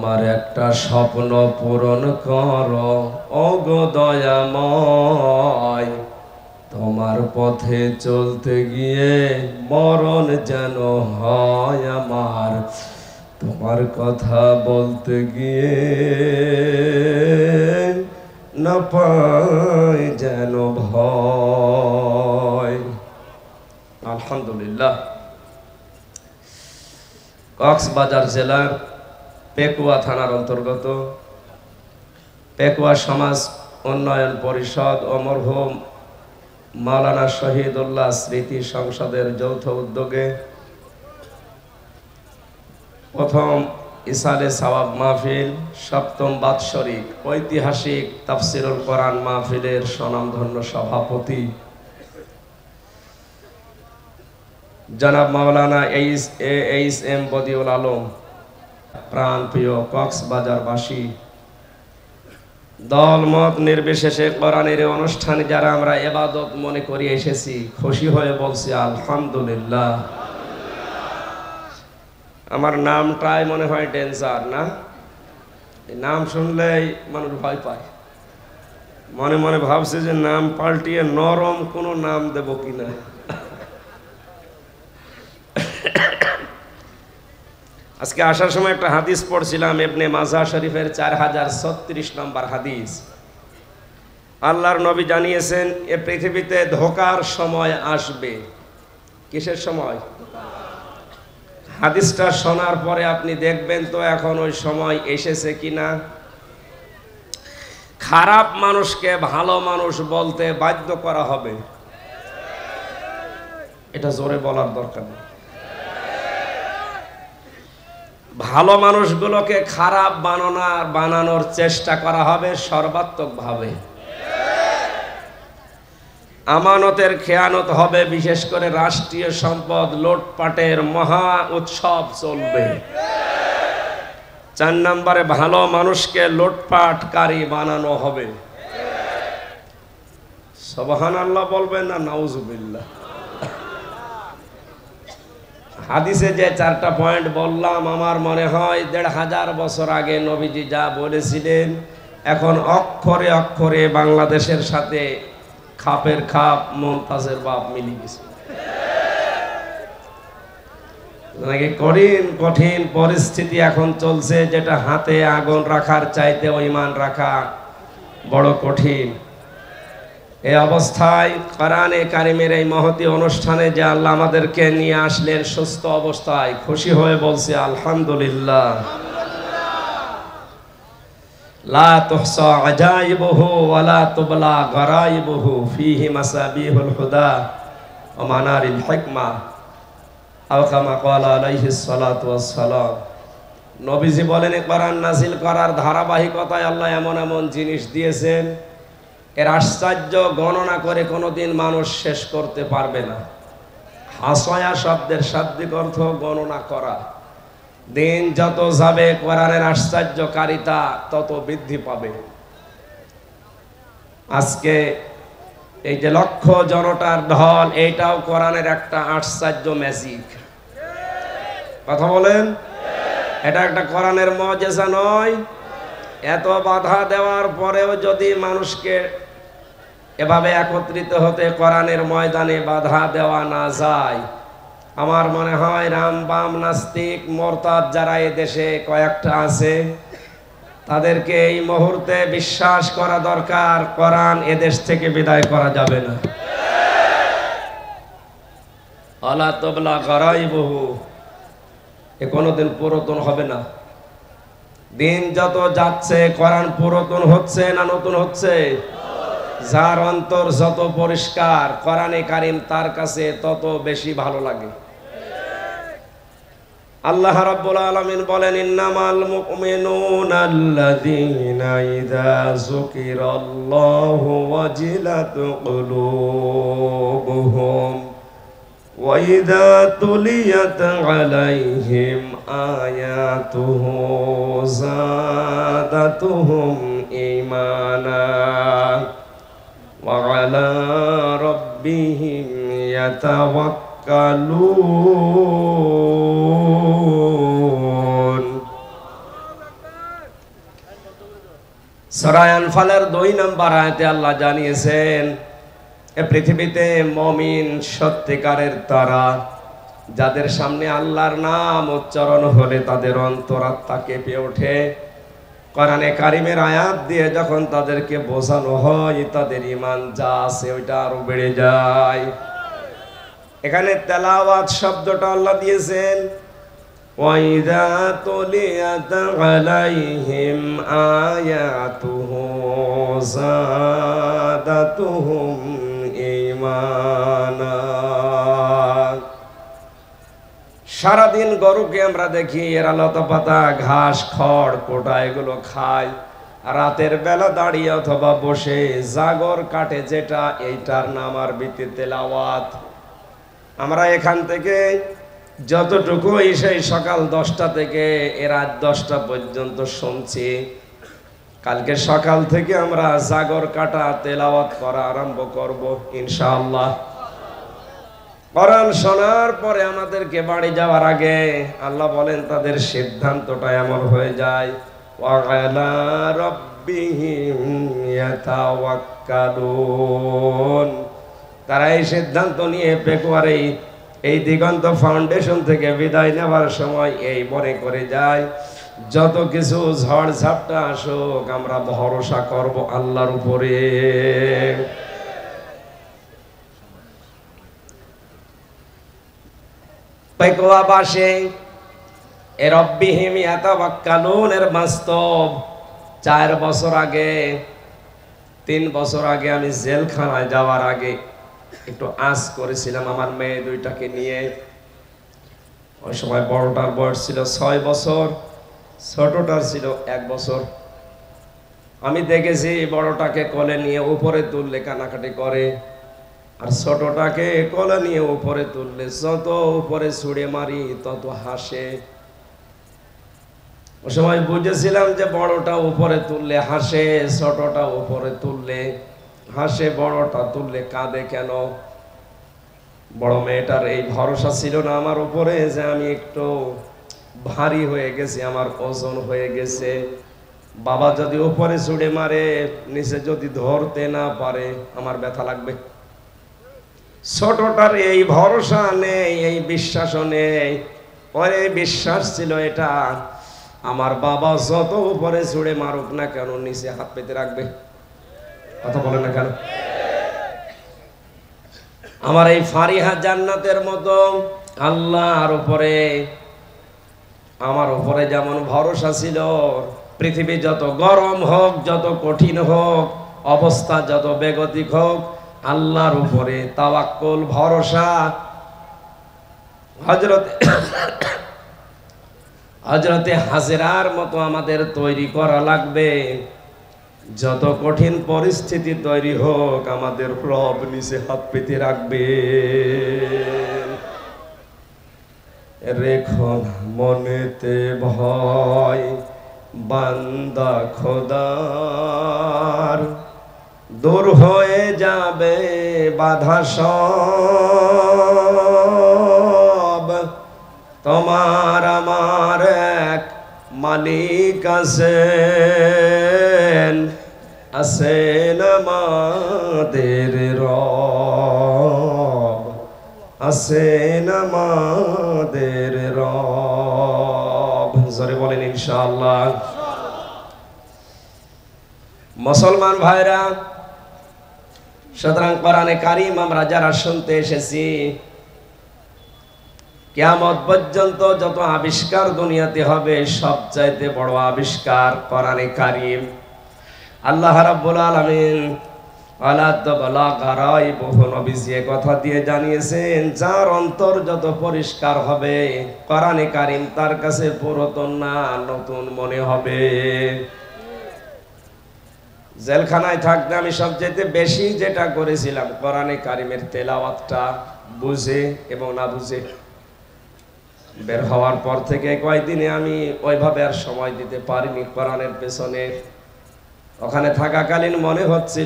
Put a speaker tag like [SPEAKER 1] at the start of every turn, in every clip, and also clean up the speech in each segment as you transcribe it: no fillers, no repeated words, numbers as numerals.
[SPEAKER 1] আমার একটা স্বপ্ন পূরণ করো ওগো দয়াময়, তোমার পথে চলতে গিয়ে মরণ যেন হয় আমার, তোমার কথা বলতে গিয়ে না পাই যেন ভয়। আলহামদুলিল্লাহ। কক্সবাজার জেলার পেকুয়া থানার অন্তর্গত পেকুয়া সমাজ উন্নয়ন পরিষদ ও মরহুম মাওলানা শহীদুল্লাহ স্মৃতি সংসদের যৌথ উদ্যোগে প্রথম ইসালে সওয়াব মাহফিল, সপ্তম বাৎসরিক ঐতিহাসিক তাফসিরুল কোরআন মাহফিলের স্বনামধন্য সভাপতি জনাব মাওলানা এইচ.এম. বদিউল আলম, প্রাণপ্রিয় কক্সবাজারবাসী, দলমত নির্বিশেষে কোরআনের অনুষ্ঠানে যারা আমরা ইবাদত মনে করি এসেছি, খুশি হয়ে বলছি আলহামদুলিল্লাহ। আমার নামটাই মনে হয় ডেঞ্জার না? এই নাম শুনলেই মানুষ ভয় পায়। মনে মনে ভাবছে যে নাম পাল্টিয়ে নরম কোনো নাম দেব কিনা। আজকে আসার সময় একটা হাদিস পড়ছিলাম, ইবনে মাজাহ শরীফের 4036 নম্বর হাদিস। আল্লাহর নবী জানিয়েছেন এ পৃথিবীতে ধোঁকার সময় আসবে। কিসের সময়? হাদিসটা শোনার পরে আপনি দেখবেন তো এখন ওই সময় এসেছে কিনা। খারাপ মানুষকে ভালো মানুষ বলতে বাধ্য করা হবে, এটা জোরে বলার দরকার নেই। ভালো মানুষগুলোকে খারাপ বানানোর চেষ্টা করা হবে সর্বাত্মকভাবে। আমানতের খেয়ানত হবে, বিশেষ করে রাষ্ট্রীয় সম্পদ লুটপাটের মহা উৎসব চলবে। 4 নম্বরে ভালো মানুষকে লুটপাটকারী বানানো হবে। সুবহানাল্লাহ বলবেন না নাউজুবিল্লাহ? হাদিসে যে 4টা পয়েন্ট বললাম, আমার মনে হয় 1500 বছর আগে নবীজি যা বলেছিলেন এখন অক্ষরে অক্ষরে বাংলাদেশের সাথে খাপের খাপ মমতাজের বাপ মিলে গেছে। কঠিন পরিস্থিতি এখন চলছে, যেটা হাতে আগুন রাখার চাইতে ঈমান রাখা বড় কঠিন। এই অবস্থায় কোরআনে কারিমের এই মহতী অনুষ্ঠানে যে আল্লাহ আমাদেরকে নিয়ে আসলেন সুস্থ অবস্থায়, খুশি হয়ে বলছি আলহামদুলিল্লাহ। লা তুহসা আজাইবুহু ওয়া লা তুবলা গরাইবুহু ফীহি মাসাবিহুল হুদা ওয়া মানারিল হিকমা আও কামা ক্বালা আলাইহিস সালাতু ওয়াস সালাম। নবীজি বলেন কোরআন নাজিল করার ধারাবাহিকতায় আল্লাহ এমন এমন জিনিস দিয়েছেন, এর আশ্চর্য গণনা করে কোনোদিন মানুষ শেষ করতে পারবে না। হাসায়া শব্দের শাব্দিক অর্থ গণনা করা। দিন যত যাবে কোরআনের আশ্চর্যকারিতা তত বৃদ্ধি পাবে। আজকে এই যে লক্ষ জনতার ঢল, এইটাও কোরআনের একটা আশ্চর্য ম্যাজিক। কথা বলেন, এটা একটা কোরআনের মুজিজা নয়? এত বাধা দেওয়ার পরেও যদি মানুষকে এভাবে একত্রিত হতে কোরআনের ময়দানে বাধা দেওয়া না যায়, আমার মনে হয় রাম বাম নাস্তিক মোরতাদ যারা এ দেশে কয়েকটা আছে, তাদেরকে এই মুহূর্তে বিশ্বাস করা দরকার কোরআন এদেশ থেকে বিদায় করা যাবে না। আলা তবলা গরাইবহু, এ কোনোদিন পুরাতন হবে না। দিন যত যাচ্ছে কোরআন পুরাতন হচ্ছে না নতুন হচ্ছে? যার অন্তর যত পরিষ্কার কোরআনে কারিম তার কাছে তত বেশি ভালো লাগে। আল্লাহ রাব্বুল আলামিন বলেন ইন্নামাল মুমিনুনা আল্লাযীনা ইযা যুকিরাল্লাহু ওয়াজিলাত কুলুবুহুম ওয়া ইযা তুলিয়াত আলাইহিম আয়াতুহু যাদাতুহুম ঈমানা ওয়া আলা রাব্বিহিম ইয়াতাওয়াক্কালুন। সূরা আনফালের 2 নম্বর আয়াতে আল্লাহ জানিয়েছেন এ পৃথিবীতে মুমিন সত্যিকারের তারা যাদের সামনে আল্লাহর নাম উচ্চারণ হলে তাদের অন্তরাত্মা কেঁপে ওঠে। কোরআনে কারিমের আয়াত দিয়ে যখন তাদেরকে বোঝানো হয় তাদের ঈমান যা আছে ওইটা আরো বেড়ে যায়। এখানে তেলাওয়াত শব্দটা আল্লাহ দিয়েছেন ওয়াইদা তুলিয়াত আলাইহিম আয়াতুহু যাদাতুহুম ঈমানা। সারাদিন গরুকে আমরা দেখি এরা লতা পাতা ঘাস খড় কোটা এগুলো খায়, রাতের বেলা দাঁড়িয়ে অথবা বসে জাগর কাটে যেটা, এইটার নাম আরবিতে তেলাওয়াত। আমরা এখান থেকে যতটুকু সেই সকাল 10টা থেকে রাত 10টা পর্যন্ত শুনছি, কালকে সকাল থেকে আমরা জাগর কাটা তেলাওয়াত করা আরম্ভ করব ইনশাআল্লাহ। কোরআন শোনার পরে আমাদেরকে বাড়ি যাওয়ার আগে আল্লাহ বলেন তাদের সিদ্ধান্তটা এমন হয়ে যায় ওয়া আলা রাব্বিহিম ইয়াতাওয়াক্কালুন। তারা এই সিদ্ধান্ত নিয়ে পেকুয়ারে এই দিগন্ত ফাউন্ডেশন থেকে বিদায় নেওয়ার সময় এই মনে করে যায় যত কিছু ঝড় ঝাপটা আসুক আমরা ভরসা করব আল্লাহর উপরে। পেকুয়াবাসে এ রব্বিহিম ইয়াতাওয়াক্কালুন এর বাস্তব 4 বছর আগে 3 বছর আগে আমি জেলখানায় যাওয়ার আগে একটু আস করেছিলাম আমার মেয়ে 2টাকে নিয়ে। ওই সময় বড়টার বয়স ছিল 6 বছর, ছোটটার ছিল 1 বছর। আমি দেখেছি বড়টাকে কোলে নিয়ে উপরে তুললে কানাকাটি করে, আর ছোটটাকে কোলে নিয়ে উপরে তুললে যত উপরে ছুঁড়ে মারি তত হাসে। ওই সময় বুঝেছিলাম যে বড়টা উপরে তুললে হাসে, ছোটটা উপরে তুললে হাসে, বড়টা তুললে কাঁদে কেন? বড় মেয়েটার এই ভরসা ছিল না আমার উপরে যে আমি একটু ভারী হয়ে গেছি, আমার ওজন হয়ে গেছে, বাবা যদি উপরে ছুঁড়ে মারে নিচে যদি ধরতে না পারে আমার ব্যথা লাগবে। ছোটটার এই ভরসা নেই, এই বিশ্বাসও নেই। ওর এই বিশ্বাস ছিল এটা আমার বাবা যত উপরে ছুঁড়ে মারুক না কেন নিচে হাত পেতে রাখবে। কথা বলে না কেন? আমার এই ফারিহা জান্নাতের মতো আল্লাহর উপরে আমার উপরে যেমন ভরসা ছিল, পৃথিবী যত গরম হোক, যত কঠিন হোক, অবস্থা যত বেগতিক হোক, আল্লাহর উপরে তাওয়াক্কুল ভরসা হযরতে হাজেরার মতো আমাদের তৈরি করা লাগবে। যত কঠিন পরিস্থিতি তৈরি হোক আমাদের রব নিচে হাত পেতে রাখবে। রেখো না মনেতে ভয় বান্দা খোদার, দূর হয়ে যাবে বাধা সব। তোমার আমার এক মালিক আছেন, আছেন আমাদের রব, আছেন আমাদের রব। জোরে বলেন ইনশাআল্লাহ। মুসলমান ভাইরা, সুতরাং কোরআনে কারীম আমরা যারা শুনতে এসেছি, কিয়ামত পর্যন্ত যত আবিষ্কার দুনিয়াতে হবে সবচাইতে বড় আবিষ্কার কোরআনে কারীম। আল্লাহ রাব্বুল আলামিন বহু নবীজি কথা দিয়ে জানিয়েছেন যার অন্তর যত পরিষ্কার হবে কোরআনে কারীম তার কাছে পুরাতন না নতুন মনে হবে। জেলখানায় থাকতে আমি সবচেয়ে বেশি যেটা করেছিলাম কোরআনে কারীমের তেলাওয়াতটা বুঝে এবং না বুঝে। বের হওয়ার পর থেকে কয়েকদিনে আমি ওইভাবে আর সময় দিতে পারিনি কোরআনের পেছনে। ওখানে থাকাকালীন মনে হচ্ছিল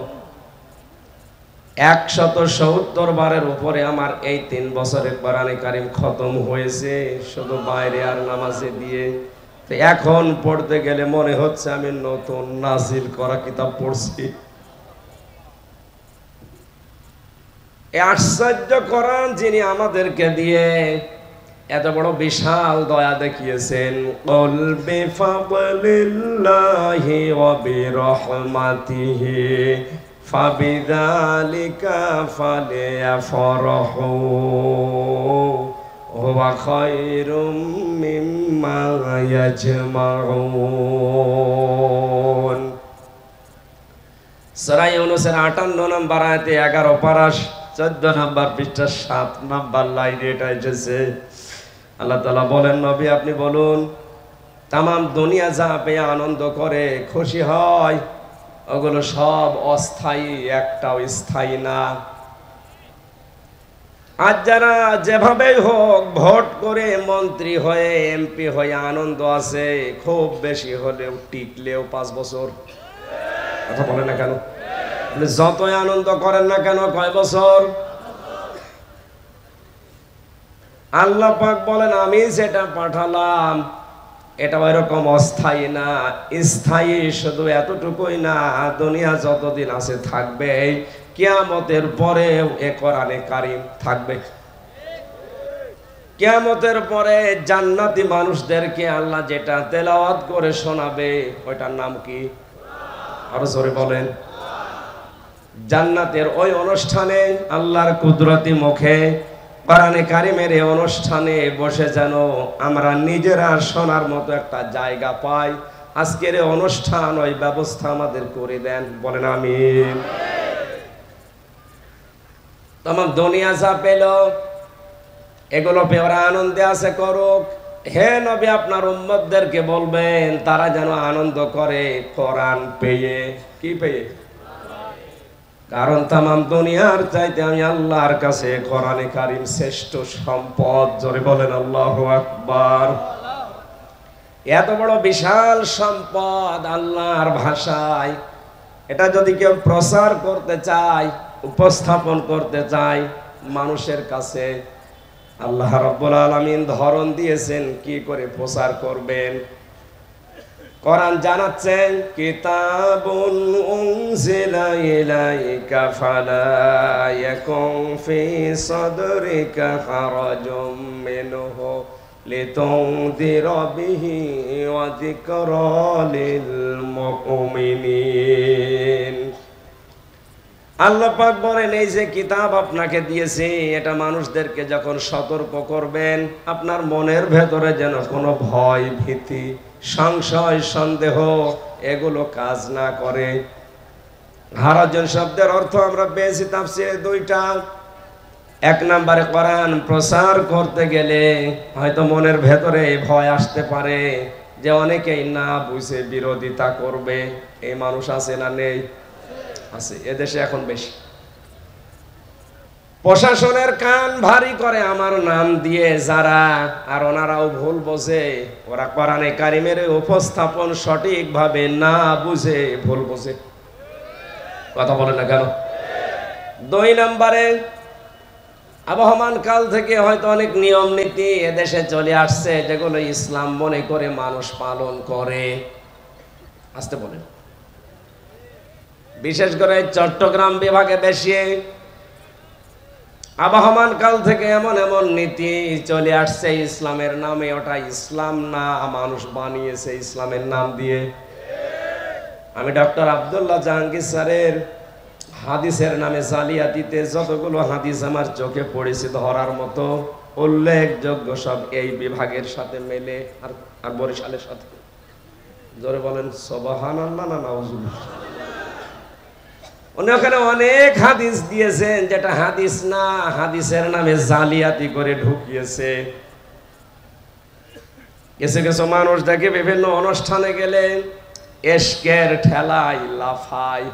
[SPEAKER 1] 170 বারের উপরে আমার এই 3 বছরে কোরআনে কারীম খতম হয়েছে, শুধু বাইরে আর নামাজে দিয়ে। তো এখন পড়তে গেলে মনে হচ্ছে আমি নতুন নাজিল করা কিতাব পড়ছি। এই আশ্চর্য কোরআন যিনি আমাদেরকে দিয়ে এত বড় বিশাল দয়া দেখিয়েছেন, কুল বিফাদলিল্লাহি ওয়া বিরহমাতিহি ফাবিযালিকা ফালিয়াফরাহু হুয়া খায়রুম মিম্মা ইয়াজমাউন। সূরা ইউনূসের 58 নম্বর আয়াতে 11 পারা 14 নম্বর পৃষ্ঠা 7 নম্বর লাইনে এটা এসেছে। আল্লাহ তাআলা বলেন, নবী আপনি বলুন, তাম দুনিয়া যা পেয়ে আনন্দ করে খুশি হয় ওগুলো সব অস্থায়ী, একটাও স্থায়ী না। আজ যারা যেভাবেই হোক ভোট করে মন্ত্রী হয়ে এমপি হয়ে আনন্দ আছে, খুব বেশি হলেও টিকলেও 5 বছর। কথা বলে না কেন? যতই আনন্দ করেন না কেন, কয় বছর? আল্লাহ পাক বলেন, আমি যেটা পাঠালাম এটা ওইরকম অস্থায়ী না, স্থায়ী শুধু এতটুকুই না, দুনিয়া যতদিন আছে থাকবে, কিয়ামতের পরে এ কোরআনে কারীম থাকবে। কিয়ামতের পরে জান্নাতি মানুষদেরকে আল্লাহ যেটা তেলাওয়াত করে শোনাবে ওইটার নাম কি? আরো জোরে বলেন। জান্নাতের ওই অনুষ্ঠানে আল্লাহর কুদরতি মুখে কোরআনে কারীমের এই অনুষ্ঠানে বসে যেন আমরা নিজেরা শোনার মতো একটা জায়গা পাই। আজকের এই অনুষ্ঠান ওই ব্যবস্থা আমাদের করে দেন, বলেন আমিন। তোমার দুনিয়া যা পেল এগুলো পেয়ে ওরা আনন্দে আছে, করুক। হে নবী আপনার উম্মতদেরকে বলবেন তারা যেন আনন্দ করে কোরআন পেয়ে। কি পেয়ে? কারণ তামাম দুনিয়ার চাইতে আমি আল্লাহর কাছে কোরআনে কারীম শ্রেষ্ঠ সম্পদ। জোরে বলেন আল্লাহু আকবার। এত বড় বিশাল সম্পদ আল্লাহর ভাষায়, এটা যদি কেউ প্রচার করতে চায়, উপস্থাপন করতে চায় মানুষের কাছে, আল্লাহ রাব্বুল আলামিন ধরন দিয়েছেন কি করে প্রচার করবেন। কোরআন জানাচ্ছেন, কিতাবুন উনজিলা ইলাইকা ফালা ইয়াকুন ফি সাদরিকা হারাজুম মিনহু লিতুনদিরা বিহি ওয়া যিকরা লিল মুমিনিন। আল্লাহ পাক বলেন, এই যে কিতাব আপনাকে দিয়েছে এটা মানুষদেরকে যখন সতর্ক করবেন, আপনার মনের ভেতরে যেন কোনো ভয়, ভীতি, সংশয়, সন্দেহ এগুলো কাজ না করে। হারাজন শব্দের অর্থ আমরা পেয়েছি তাফসীরে 2টা। 1 নম্বরে কোরআন প্রচার করতে গেলে হয়তো মনের ভেতরে ভয় আসতে পারে যে অনেকেই না বুঝে বিরোধিতা করবে। এই মানুষ আছে না নেই? আছে, এদেশে এখন বেশি। প্রশাসনের কান ভারী করে আমার নাম দিয়ে যারা, আর ওনারাও ভুল বোঝে, ওরা কোরআনে কারীমের উপস্থাপন সঠিকভাবে না বুঝে ভুল বোঝে। কথা বলে না কেন? 2 নম্বরে আবহমান কাল থেকে হয়তো অনেক নিয়ম নীতি এদেশে চলে আসছে যেগুলো ইসলাম মনে করে মানুষ পালন করে। আসতে বলেন। বিশেষ করে চট্টগ্রাম বিভাগে বেশি আবহমান কাল থেকে এমন এমন নীতি চলে আসছে ইসলামের নামে, ওটা ইসলাম না, মানুষ বানিয়েছে ইসলামের নাম দিয়ে। আমি ডক্টর আব্দুল্লাহ জাহাঙ্গীর স্যারের হাদিসের নামে জালিয়াতিতে যতগুলো হাদিস আমার চোখে পড়েছে ধরার মতো, উল্লেখযোগ্য সব এই বিভাগের সাথে মেলে আর বরিশালের সাথে। জোরে বলেন সুবহানাল্লাহ না নাউজুবিল্লাহ। উনি ওখানে অনেক হাদিস দিয়েছেন যেটা হাদিস না, হাদিসের নামে জালিয়াতি করে ঢুকিয়েছে। কিছু কিছু মানুষ দেখে বিভিন্ন অনুষ্ঠানে গেলে এশকের ঠেলায় লাফায়।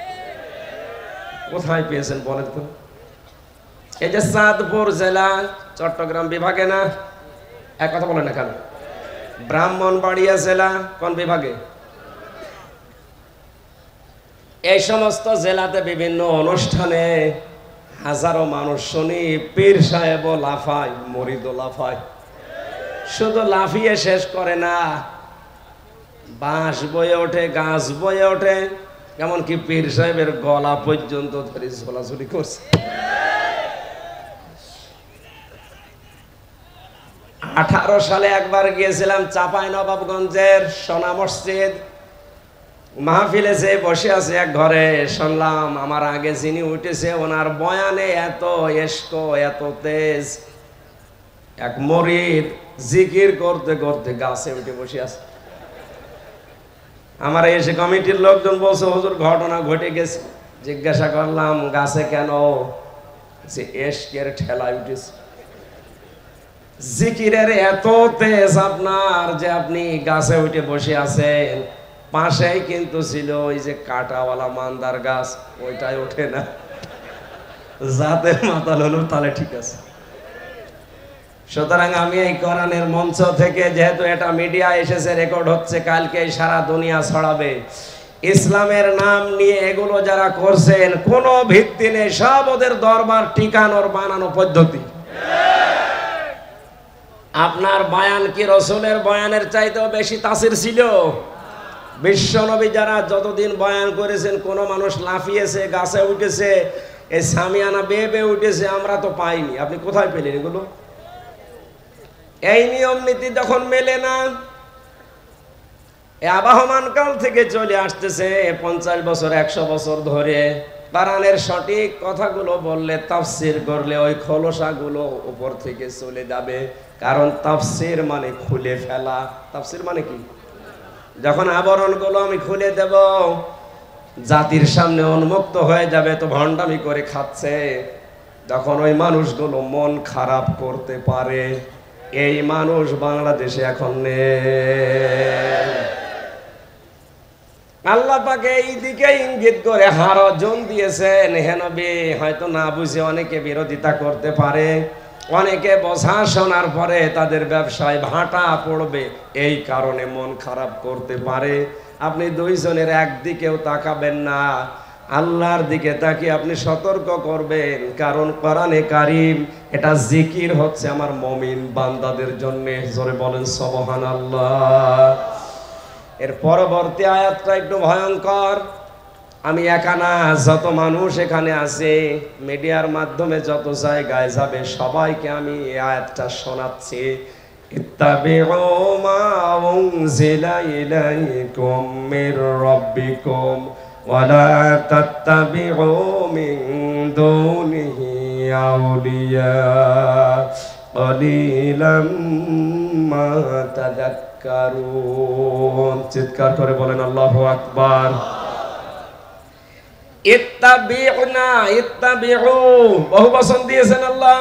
[SPEAKER 1] কোথায় পেয়েছেন বলেন তো? এই যে চাঁদপুর জেলা চট্টগ্রাম বিভাগে না, এক কথা বলেন না কেন? ব্রাহ্মণবাড়িয়া জেলা কোন বিভাগে? এই সমস্ত জেলাতে বিভিন্ন অনুষ্ঠানে হাজারো মানুষ শুনি পীর সাহেবও লাফায়, মুরিদও লাফায়। শুধু লাফিয়ে শেষ করে না, বাঁশ বয়ে ওঠে, গাছ বয়ে ওঠে, এমনকি পীর সাহেবের গলা পর্যন্ত ধরে ঝোলাঝুলি করছে। 18 সালে একবার গিয়েছিলাম চাঁপাইনবাবগঞ্জের সোনা মসজিদ মাহফিলে, যে বসে আছে এক ঘরে, শুনলাম আমার আগে যিনি উঠেছে ওনার বয়ানে এত এশক, এত তেজ, এক মরিদ জিকির করতে করতে গাছে উঠে বসে আছে। আমার এসে কমিটির লোকজন বলছে হুজুর ঘটনা ঘটে গেছে। জিজ্ঞাসা করলাম গাছে কেন? যে এশকের ঠেলায় উঠেছে। জিকিরের এত তেজ আপনার যে আপনি গাছে উঠে বসে আছেন। পাশেই কিন্তু ছিল ওই যে কাঁটাওয়ালা মান্দার গাছ, ওইটাই ওঠে না। যাতে মাতাল হলো তাহলে ঠিক আছে। সুতরাং আমি এই কোরআনের মঞ্চ থেকে, যেহেতু এটা মিডিয়া এসেছে, রেকর্ড হচ্ছে, কালকে সারা দুনিয়া ছড়াবে, ইসলামের নাম নিয়ে এগুলো যারা করছেন কোনো ভিত্তি নেই, সব ওদের দরবার ঠিকানোর বানানো পদ্ধতি। আপনার বয়ান কি রসুলের বয়ানের চাইতেও বেশি তাসির ছিল? বিশ্বনবী যারা যতদিন বয়ান করেছেন, কোন মানুষ লাফিয়েছে, গাছে উঠেছে, এই সামিয়ানা বেয়ে বেয়ে উঠেছে, আমরা তো পাইনি। আপনি কোথায় পেলেন এগুলো? এই নিয়ম নীতি যখন মেলে না, আবহমান কাল থেকে চলে আসতেছে 50 বছর 100 বছর ধরে, কোরআনের সঠিক কথাগুলো বললে, তাফসীর করলে ওই খোলসাগুলো উপর থেকে চলে যাবে। কারণ তাফসীর মানে খুলে ফেলা। তাফসীর মানে কি? যখন আবরণগুলো আমি খুলে দেব, জাতির সামনে উন্মুক্ত হয়ে যাবে, তো ভণ্ডামি করে খাচ্ছে, তখন ওই মানুষগুলো মন খারাপ করতে পারে। এই মানুষ বাংলাদেশে এখন নেই। আল্লাহ পাকে এই দিকে ইঙ্গিত করে হারজন দিয়েছেন। হে নবী, হয়তো না বুঝে অনেকে বিরোধিতা করতে পারে, অনেকে বোঝা শোনার পরে তাদের ব্যবসায় ভাটা পড়বে, এই কারণে মন খারাপ করতে পারে। আপনি দুইজনের একদিকেও তাকাবেন না, আল্লাহর দিকে তাকিয়ে আপনি সতর্ক করবেন। কারণ কোরআনে কারীম এটা জিকির হচ্ছে আমার মুমিন বান্দাদের জন্য। জোরে বলেন সুবহানাল্লাহ। এর পরবর্তী আয়াতটা একটু ভয়ঙ্কর। আমি একা না, যত মানুষ এখানে আছে, মিডিয়ার মাধ্যমে যত জায়গায় যাবে, সবাইকে আমি এই আয়াতটা শোনাচ্ছি। ইত্তাবিউ মা উনজিলা ইলাইকুম মির রাব্বিকুম ওয়া লা তাত্তাবিউ মিন দুনিহি আউলিয়া ক্বালিলাম মা তাযাক্কারুন। চিৎকার করে বলেন আল্লাহু আকবার। ইত্তাবিউনা, ইত্তাবিউ বহু বচন দিয়েছেন আল্লাহ।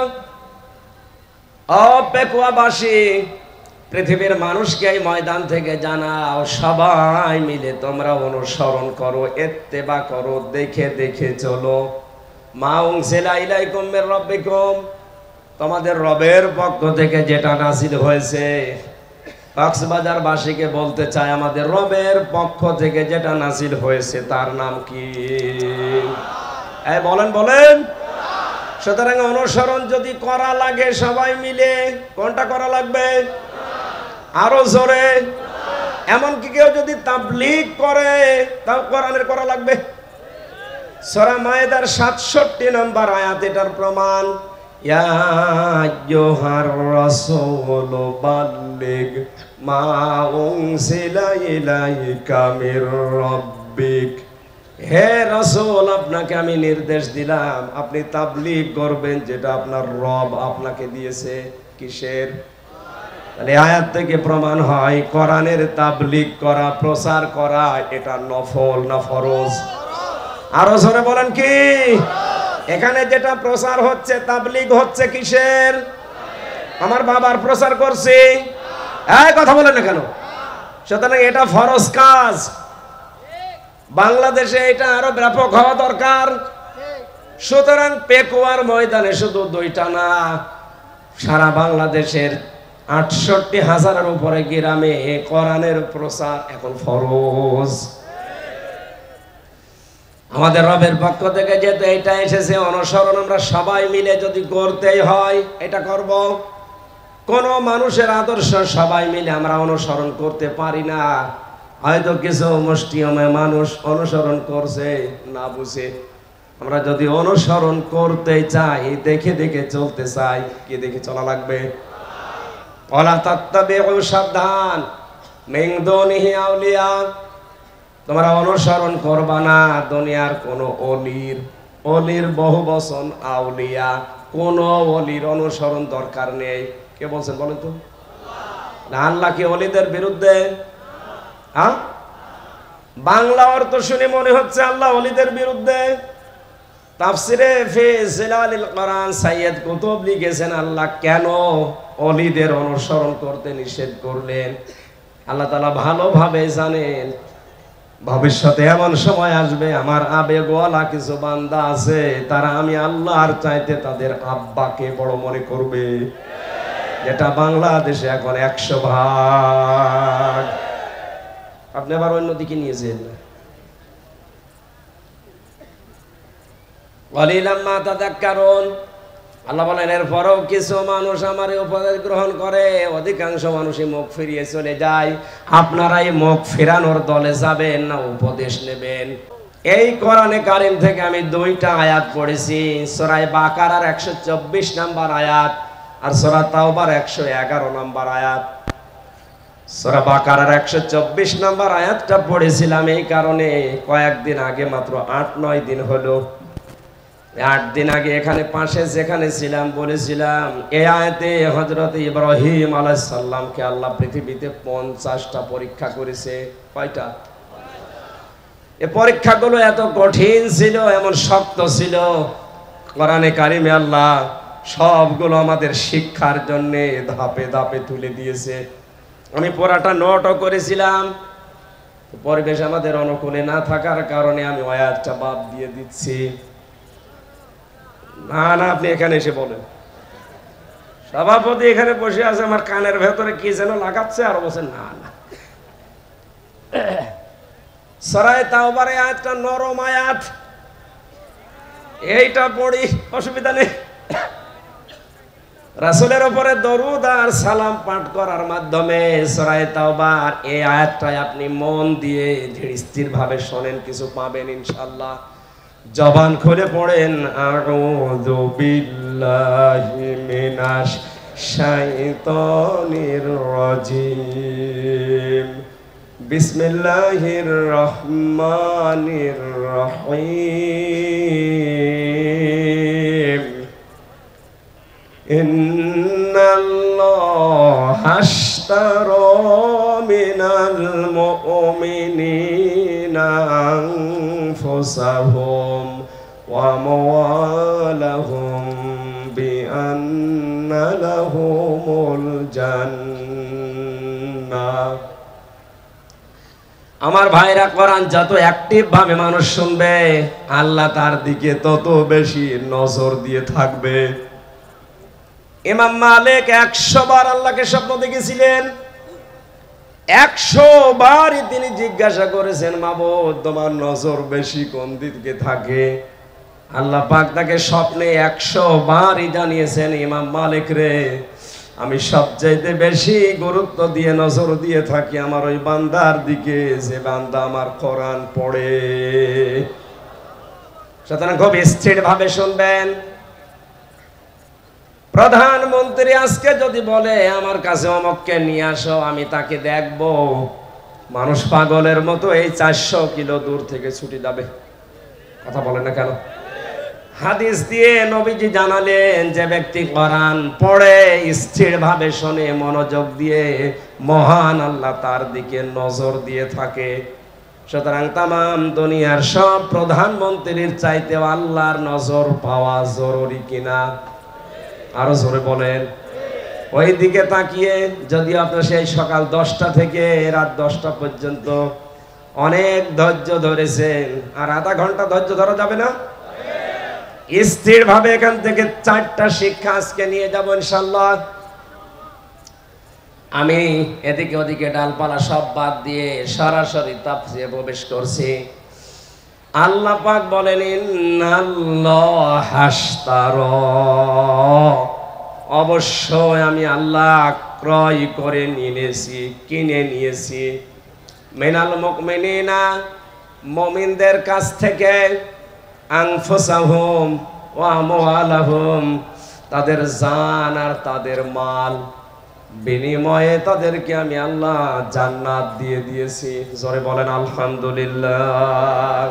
[SPEAKER 1] অপেকুয়াবাসী, পৃথিবীর মানুষকে এই ময়দান থেকে জানাও, সবাই মিলে তোমরা অনুসরণ করো, ইত্তেবা করো, দেখে দেখে চলো। মা উনজিলা ইলাইকুম মির রাব্বিকুম, তোমাদের রবের পক্ষ থেকে যেটা নাযিল হয়েছে। কক্সবাজার বাসীকে বলতে চাই, আমাদের রবের পক্ষ থেকে যেটা নাযিল হয়েছে তার নাম কি? এই বলেন বলেন। সুতরাং অনুসরণ যদি করা লাগে সবাই মিলে, কোনটা করা লাগবে? আরো জোরে। এমনকি কেউ যদি তাবলীগ করে, তাও কোরআনের করা লাগবে। সূরা মায়েদার 67 নম্বর আয়াত এটার প্রমাণ। ইয়া আইয়ুহার রাসূল বাল্লিগ মা উনজিলা ইলাইকা মির রাব্বিক। হে রাসূল, আপনাকে আমি নির্দেশ দিলাম, আপনি তাবলীগ করবেন যেটা আপনার রব আপনাকে দিয়েছে। কিসের? তাহলে আয়াত থেকে প্রমাণ হয় কোরআনের তাবলীগ করা, প্রচার করা, এটা নফল না ফরজ? আরো জোরে বলেন কি? এখানে যেটা প্রচার হচ্ছে, তাবলীগ হচ্ছে কিসের? আমার বাবার প্রচার করছি, এই কথা বলেন না কেন? সুতরাং এটা ফরজ কাজ। বাংলাদেশে এটা আরো ব্যাপক হওয়া দরকার। সুতরাং পেকুয়ার ময়দানে শুধু 2টা না, সারা বাংলাদেশের 68,000-এর উপরে গ্রামে কোরআনের প্রচার এখন ফরজ। আমাদের রবের পক্ষ থেকে যেহেতু এটা এসেছে, অনুসরণ আমরা সবাই মিলে যদি করতেই হয় এটা করব। কোন মানুষের আদর্শ সবাই মিলে আমরা অনুসরণ করতে পারি না। হয়তো কিছু মুষ্টিমেয় মানুষ অনুসরণ করছে না বুঝে। আমরা যদি অনুসরণ করতে চাই, দেখে দেখে চলতে চাই, কি দেখে চলা লাগবে? ওয়ালা তাত্তাবিউ, সাবধান, মিন দুনিহি আউলিয়া, তোমরা অনুসরণ করবা না দুনিয়ার কোন অলির। অলির বহু বচন আউলিয়া, কোন অলির অনুসরণ দরকার নেই। কে বলছেন বলেন তো? আল্লাহ কি অলিদের বিরুদ্ধে? হ্যাঁ, বাংলা অর্থ শুনে মনে হচ্ছে আল্লাহ অলিদের বিরুদ্ধে। তাফসিরে ফি জিলালিল কোরআন সাইয়্যিদ কুতুব লিখেছেন আল্লাহ কেন অলিদের অনুসরণ করতে নিষেধ করলেন। আল্লাহ তাআলা ভালোভাবে জানেন ভবিষ্যতে এমন সময় আসবে, আমার আবেগওয়ালা কিছু বান্দা আছে, তারা আমি আল্লাহর চাইতে তাদের আব্বাকে বড় মনে করবে, যেটা বাংলাদেশে এখন 100%। আপনি আবার অন্যদিকে নিয়েছেন। ওয়ালিলাম মা তাযাক্কারুন, আল্লাহ বলেন এরপরও কিছু মানুষ আমার উপদেশ গ্রহণ করে, অধিকাংশ মানুষই মুখ ফিরিয়ে চলে যায়। আপনারাই মুখ ফেরানোর দলে যাবেন না উপদেশ নেবেন? এই কোরআনে কারীম থেকে আমি 2টা আয়াত পড়েছি, সূরা বাকারার 124 নম্বর আয়াত আর সূরা তাওবার 111 নম্বর আয়াত। সূরা বাকারার 124 নম্বর আয়াতটা পড়েছিলাম এই কারণে, কয়েকদিন আগে, মাত্র 8-9 দিন হলো, 8 দিন আগে এখানে পাশে যেখানে ছিলাম বলেছিলাম এই আয়াতে হযরত ইব্রাহিম আলাইহিস সালামকে আল্লাহ পৃথিবীতে 50টা পরীক্ষা করেছে। কয়টা? এই পরীক্ষাগুলো এত কঠিন ছিল, এমন শক্ত ছিল, কোরআনে কারিমে আল্লাহ সবগুলো আমাদের শিক্ষার জন্য ধাপে ধাপে তুলে দিয়েছে। আমি পুরাটা নোটও করেছিলাম, পরিবেশ আমাদের অনুকূলে না থাকার কারণে আমি আয়াতটা বাদ দিয়ে দিচ্ছি। না না, আপনি এখানে এসে বলেন। সভাপতি এখানে বসে আছে, আমার কানের ভেতরে কি যেন লাগাচ্ছে, আর বলছেন না না। সূরা তাওবার আয়াতটা নরম আয়াত, এইটা পড়ি, অসুবিধা নেই। রাসূলের উপরে দরুদ আর সালাম পাঠ করার মাধ্যমে সূরা তাওবার এই আয়াতটা আপনি মন দিয়ে ধীর স্থির ভাবে শোনেন, কিছু পাবেন ইনশাআল্লাহ। জবান খুলে পড়েন, আউযু বিল্লাহি মিনাশ শাইতানির রাজিম, বিসমিল্লাহির রহমানির রহিম, ইন্নাল্লাহা আশতারা মিনাল মুমিনিনা আনফুসাহুম ওয়া আমওয়ালাহুম বিআন্না লাহুমুল জান্নাহ। আমার ভাইরা, কোরআন যত অ্যাক্টিভ ভাবে মানুষ শুনবে, আল্লাহ তার দিকে তত বেশি নজর দিয়ে থাকবে। ইমাম মালিক 100 বার আল্লাহকে স্বপ্ন দেখেছিলেন, 100 বারই তিনি জিজ্ঞাসা করেছেন, মাবুদ তোমার নজর বেশি কোন দিকে থাকে? আল্লাহ পাক তাকে স্বপ্নে 100 বারই জানিয়েছেন, ইমাম মালিক রে, আমি সবচাইতে বেশি গুরুত্ব দিয়ে নজর দিয়ে থাকি আমার ওই বান্দার দিকে, যে বান্দা আমার কোরআন পড়ে। সুতরাং খুব স্থির ভাবে শুনবেন। প্রধানমন্ত্রী আজকে যদি বলে আমার কাছে অমুককে নিয়ে আসো, আমি তাকে দেখব, মানুষ পাগলের মতো এই 400 কিলো দূর থেকে ছুটে যাবে। কথা বলে না কেন? হাদিস দিয়ে নবীজি জানালেন, যে ব্যক্তি কোরআন পড়ে স্থির ভাবে শোনে, মনোযোগ দিয়ে, মহান আল্লাহ তার দিকে নজর দিয়ে থাকে। সুতরাং তামাম দুনিয়ার সব প্রধানমন্ত্রীর চাইতেও আল্লাহর নজর পাওয়া জরুরি কিনা? আরো জোরে বলেন। ওই দিকে তাকিয়ে যদি আপনার সেই সকাল 10টা থেকে রাত 10টা পর্যন্ত অনেক ধৈর্য ধরেছেন, আর আধা ঘন্টা ধৈর্য ধরা যাবে না? স্থির ভাবে এখান থেকে 4টা শিক্ষা আজকে নিয়ে যাব ইনশাআল্লাহ। আমি এদিকে ওদিকে ডালপালা সব বাদ দিয়ে সরাসরি তাফসীরে প্রবেশ করছি। আল্লাহ পাক বলেন, ইন্নাল্লাহা আশতারা, অবশ্যই আমি আল্লাহ ক্রয় করে নিয়েছি, কিনে নিয়েছি, মিনাল মুমিনিনা, মুমিনদের কাছ থেকে, আনফুসাহুম ওয়া আমওয়ালাহুম, তাদের জান আর তাদের মাল, বিনিময়ে তাদেরকে আমি আল্লাহ জান্নাত দিয়ে দিয়েছি। জোরে বলেন আলহামদুলিল্লাহ।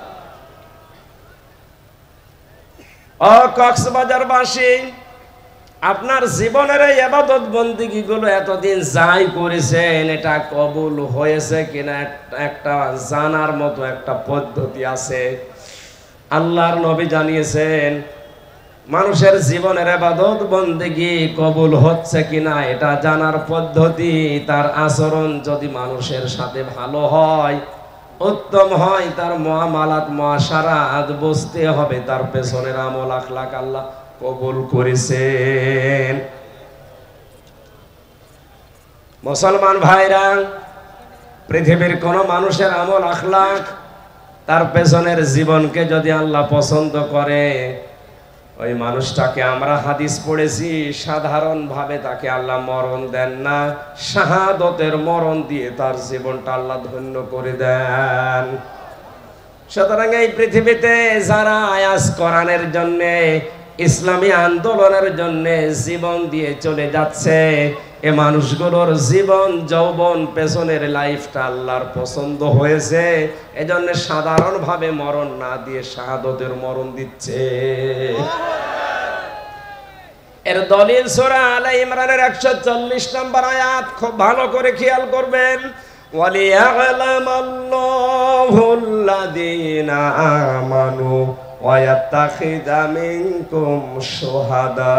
[SPEAKER 1] ও কক্সবাজারবাসী, আপনার জীবনের এই ইবাদত বন্দেগী গুলো এতদিন যাই করেছেন, এটা কবুল হয়েছে কিনা একটা জানার মতো একটা পদ্ধতি আছে। আল্লাহর নবী জানিয়েছেন, মানুষের জীবনের ইবাদত বন্দেগী কবুল হচ্ছে কিনা এটা জানার পদ্ধতি, তার আচরণ যদি মানুষের সাথে ভালো হয়, উত্তম হয়, তার মুআমালাত মুআশারাত বুঝতে হবে তার পেছনের আমল আখলাক আল্লাহ কবুল করেছেন। মুসলমান ভাইরা, পৃথিবীর কোন মানুষের আমল আখলাক, তার পেছনের জীবনকে যদি আল্লাহ পছন্দ করে, ওই মানুষটাকে আমরা হাদিস পড়েছি সাধারণভাবে তাকে আল্লাহ মরণ দেন না, শাহাদতের মরণ দিয়ে তার জীবনটা আল্লাহ ধন্য করে দেন। সুতরাং এই পৃথিবীতে যারা আয়াজ কোরআনের জন্য, ইসলামী আন্দোলনের জন্য জীবন দিয়ে চলে যাচ্ছে, এ মানুষগুলোর জীবন যৌবন পেছনের লাইফটা আল্লাহর পছন্দ হয়েছে, এজন্য সাধারণভাবে মরণ না দিয়ে শাহাদতের মরণ দিচ্ছে। এর দলিল সূরা আলে ইমরানের 140 নম্বর আয়াত, খুব ভালো করে খেয়াল করবেন। ওয়ালিয়া'লামাল্লাহুল্লাযীনা আমানু ওয়া ইয়াত্তাখিযা মিনকুম শুহাদা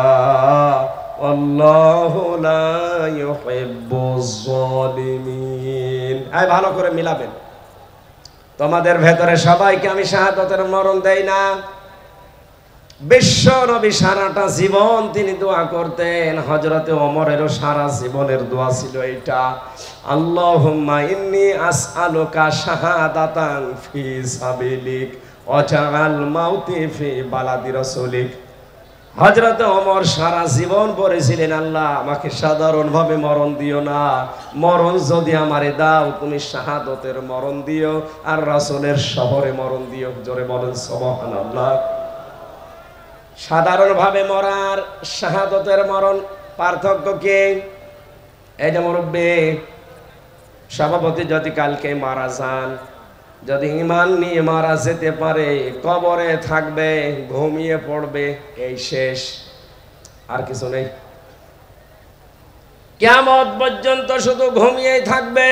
[SPEAKER 1] আল্লাহু লা ইউহিব্বুজ জালিমিন। এই ভালো করে মিলাবেন। তোমাদের ভেতরে সবাইকে আমি শাহাদাতের মরণ দেই না। বিশ্ব নবী সারাটা জীবন তিনি দোয়া করতেন, হযরতে ওমরেরও সারা জীবনের দোয়া ছিল এইটা, আল্লাহুম্মা ইন্নী আসআলুকা শাহাদাতান ফি সাবিলিক ওয়া জাআল মাউতি ফি বালাদি রাসূলিক। হযরতে ওমর সারা জীবন পড়েছিলেন, আল্লাহ আমাকে সাধারণভাবে মরণ দিও না, মরণ যদি আমারে দাও তুমি শাহাদতের মরণ দিও, আর রাসূলের শহরে মরণ দিও। জোরে বলেন সুবহানাল্লাহ। সাধারণভাবে মরার শাহাদতের মরণ পার্থক্য কি? এই যে মুরব্বী সভাপতি যদি কালকে মারা যান, যদি ঈমান নিয়ে মারা যেতে পারে, কবরে থাকবে, ঘুমিয়ে পড়বে, এই শেষ, আর কিছু নেই। কিয়ামত পর্যন্ত শুধু ঘুমিয়েই থাকবে।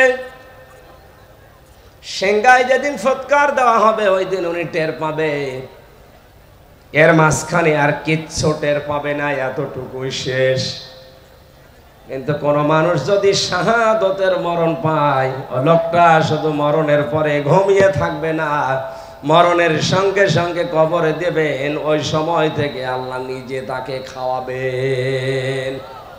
[SPEAKER 1] সিংহায় যেদিন ফুৎকার দেওয়া হবে ওই দিন উনি টের পাবে, এর মাঝখানে আর কিচ্ছু টের পাবে না, এতটুকুই শেষ। কিন্তু কোন মানুষ যদি শাহাদতের মরণ পায়, লোকটা শুধু মরণের পরে ঘুমিয়ে থাকবে না, মরণের সঙ্গে সঙ্গে কবরে দেবেন, ওই সময় থেকে আল্লাহ নিজে তাকে খাওয়াবেন।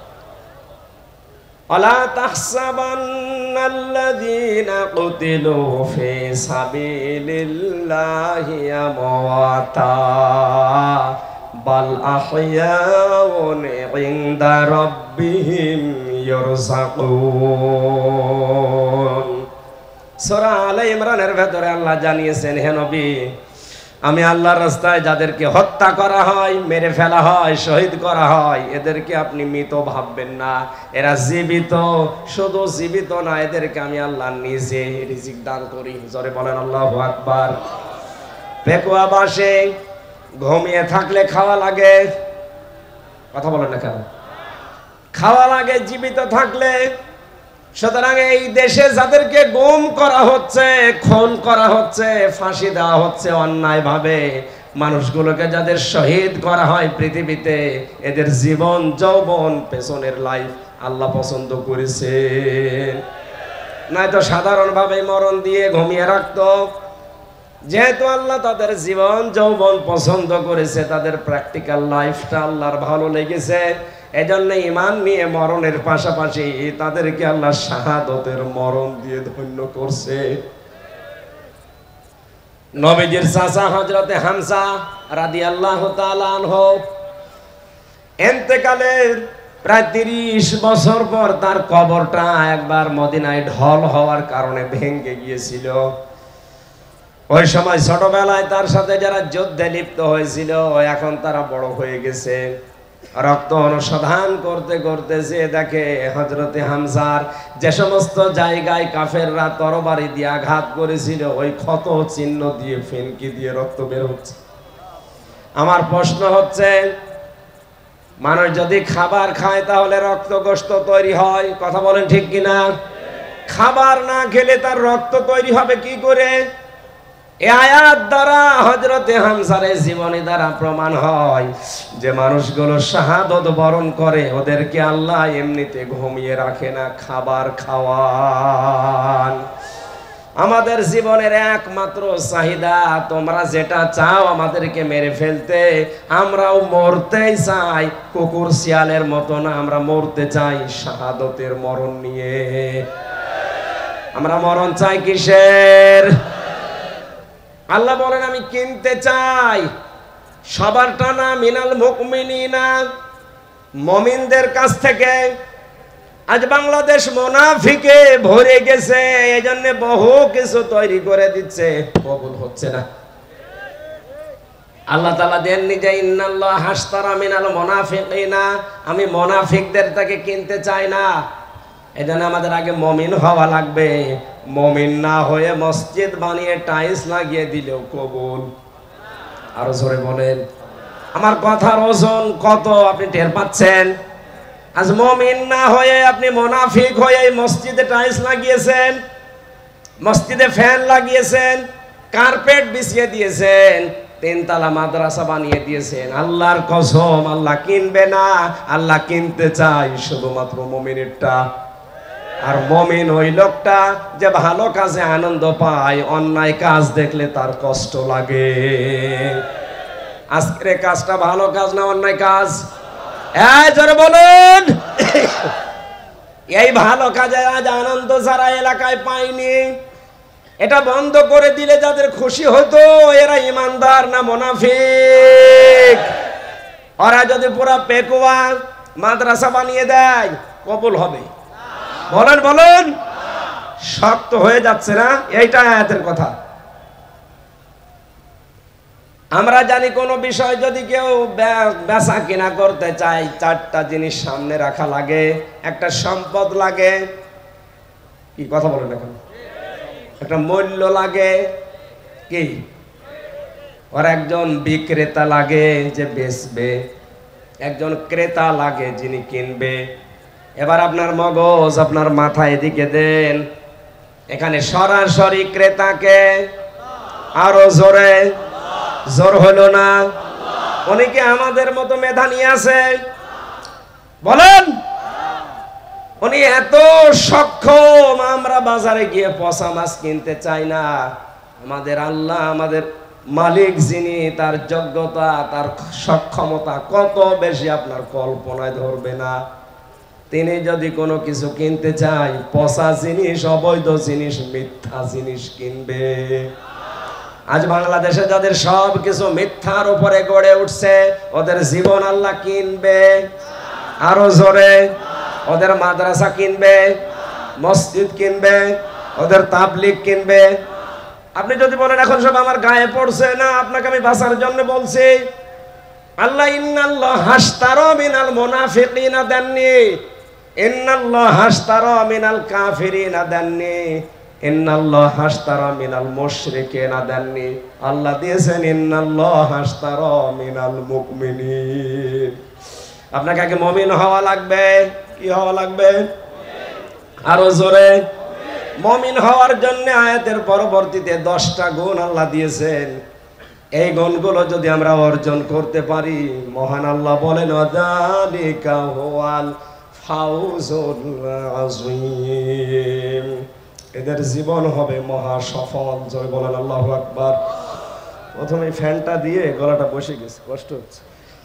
[SPEAKER 1] আলা তাহসাবান্নাল্লাযীনা কুতিলু ফি সাবিলিল্লাহি আমওয়াতা বাল আহইয়াউন ইনদা রাব্বিহিম ইরযাকুন। সূরা আলে ইমরানের ভেতরে আল্লাহ জানিয়েছেন, হে নবী, আমি আল্লাহর রাস্তায় যাদেরকে হত্যা করা হয়, মেরে ফেলা হয়, শহীদ করা হয়, এদেরকে আপনি মৃত ভাববেন না, এরা জীবিত। শুধু জীবিত না, এদেরকে আমি আল্লাহ নিজে রিজিক দান করি। জোরে বলেন আল্লাহু আকবার। পেকুয়া বাসে ঘুমিয়ে থাকলে খাওয়া লাগে, কথা বলেন না কেন? খাওয়া লাগে জীবিত থাকলে। সুতরাং এই দেশে যাদেরকে গুম করা হচ্ছে, খুন করা হচ্ছে, ফাঁসি দেওয়া হচ্ছে অন্যায়ভাবে, মানুষগুলোকে যাদের শহীদ করা হয় পৃথিবীতে, এদের জীবন যৌবন পেছনের লাইফ আল্লাহ পছন্দ করেছেন। নয়তো সাধারণভাবে মরণ দিয়ে ঘুমিয়ে রাখতো। যেহেতু আল্লাহ তাদের জীবন যৌবন পছন্দ করেছে, তাদের প্র্যাকটিক্যাল লাইফটা আল্লাহর ভালো লেগেছে, এজন্য ঈমান নিয়ে মরণের পাশাপাশি তাদেরকে আল্লাহ শাহাদতের মরণ দিয়ে ধন্য করছে। নবীজির চাচা হযরতে হামজা রাদিয়াল্লাহু তাআলা আনহু ইন্তেকালের প্রায় 30 বছর পর তার কবরটা একবার মদিনায় ঢল হওয়ার কারণে ভেঙে গিয়েছিল। ওই সময় ছোটবেলায় তার সাথে যারা যুদ্ধে লিপ্ত হয়েছিল এখন তারা বড় হয়ে গেছে, রক্ত অনুসন্ধান করতে করতে যে দেখে হযরতে হামজার যে সমস্ত জায়গায় কাফেররা তরবারি দিয়ে আঘাত করেছিল ওই ক্ষত চিহ্ন দিয়ে ফেনকি দিয়ে রক্ত বের হচ্ছে। আমার প্রশ্ন হচ্ছে, মানুষ যদি খাবার খায় তাহলে রক্ত গোশত তৈরি হয়, কথা বলেন ঠিক কিনা? খাবার না খেলে তার রক্ত তৈরি হবে কি করে? এই আয়াত দ্বারা হযরতে হামজার জীবনী দ্বারা প্রমাণ হয় যে মানুষগুলো শাহাদত বরণ করে ওদেরকে আল্লাহ এমনিতে ঘুমিয়ে রাখে না, খাবার খাওয়ান। আমাদের জীবনের একমাত্র চাহিদা, তোমরা যেটা চাও আমাদেরকে মেরে ফেলতে, আমরাও মরতেই চাই, কুকুর শিয়ালের মতো না, আমরা মরতে চাই শাহাদতের মরণ নিয়ে। আমরা মরণ চাই কিসের? আল্লাহ বলেন আমি কিনতে চাই সবার টানা মিনাল মুমিনিনা, মুমিনদের কাছ থেকে। আজ বাংলাদেশ মুনাফিকে ভরে গেছে, এজন্য বহু কিছু তৈরি করে দিচ্ছে, কবুল হচ্ছে না। আল্লাহ তাআলা দেননি যে ইন্নাল্লাহ হাশতারা মিনাল মুনাফিকিনা, আমি মুনাফিকদের থেকে কিনতে চাই না। এজন্য আমাদের আগে মুমিন হওয়া লাগবে। মুমিন না হয়ে মসজিদ বানিয়ে টাইলস লাগিয়ে দিলেও কবুল। আরো জোরে বলেন। আমার কথার ওজন কত আপনি টের পাচ্ছেন? আজ মুমিন না হয়ে আপনি মুনাফিক হয়ে মসজিদে টাইলস লাগিয়েছেন, মসজিদে ফ্যান লাগিয়েছেন, কার্পেট বিছিয়ে দিয়েছেন, 3 তলা মাদ্রাসা বানিয়ে দিয়েছেন। আল্লাহর কসম আল্লাহ কিনবে না, আল্লাহ কিনতে চাই শুধুমাত্র মুমিনেরটা। আর মুমিন ওই লোকটা যে ভালো কাজে আনন্দ পায়, অন্যায় কাজ দেখলে তার কষ্ট লাগে। আজকের কাজটা ভালো কাজ না অন্যায় কাজ? জোরে বলুন। এই ভালো কাজে আজ আনন্দ যারা এলাকায় পায়নি, এটা বন্ধ করে দিলে যাদের খুশি হতো এরা ইমানদার না মুনাফিক? ওরা যদি পুরা পেকুয়া মাদ্রাসা বানিয়ে দেয় কবুল হবে? বলেন বলেন। শক্ত হয়ে যাচ্ছে না? এইটা আয়াতের কথা। আমরা জানি কোন বিষয় যদি কেউ বেচা কিনা করতে চায় 4টা জিনিস সামনে রাখা লাগে। একটা সম্পদ লাগে, কি কথা বলেন এখন, একটা মূল্য লাগে, কি, আর একজন বিক্রেতা লাগে যে বেচবে, একজন ক্রেতা লাগে যিনি কিনবে। এবার আপনার মগজ আপনার মাথা এদিকে দেন, এখানে সরাসরি ক্রেতাকে, আরো জোরে, জোর হলো না? উনি কি আমাদের মতো মেধা নিয়ে আছে? বলেন। উনি এত সক্ষম, আমরা বাজারে গিয়ে পচা মাছ কিনতে চাই না। আমাদের আল্লাহ, আমাদের মালিক যিনি, তার যোগ্যতা, তার সক্ষমতা কত বেশি আপনার কল্পনায় ধরবে না। তিনি যদি কোনো কিছু কিনতে চায়, পচা জিনিস, অবৈধ জিনিস, মিথ্যা জিনিস কিনবে। আজ বাংলাদেশে যাদের সব কিছু মিথ্যার উপরে গড়ে উঠছে, ওদের জীবন আল্লাহ কিনবে? আরো জোরে। ওদের মাদ্রাসা কিনবে, মসজিদ কিনবে, ওদের তাবলীগ কিনবে। আপনি যদি বলেন এখন সব আমার গায়ে পড়ছে, না, আপনাকে আমি বাঁচার জন্য বলছি। আল্লাহ ইন্নাল্লাহ হাশতারা মিনাল মুনাফিকিনা দেননি, ইন্নাল্লাহ হাশতারা মিনাল কাফিরিনা দেননি, ইন্নাল্লাহ হাশতারা মিনাল মুশরিকিনা দেননি। আল্লাহ দিয়েছেন ইন্নাল্লাহ হাশতারা মিনাল মুমিনিন। আপনাকে আগে মুমিন হওয়া লাগবে। কি হওয়া লাগবে? আরো জোরে। মুমিন হওয়ার জন্য আয়াতের পরবর্তীতে 10টা গুণ আল্লাহ দিয়েছেন। এই গুণগুলো যদি আমরা অর্জন করতে পারি, মহান আল্লাহ বলেন যালিকা হুয়াল ফাউজুল আযীম, এদের জীবন হবে মহা সফল। জয় বলেন আল্লাহু আকবার। প্রথমে ফ্যানটা দিয়ে গলাটা বসে গেছে, কষ্ট হচ্ছে।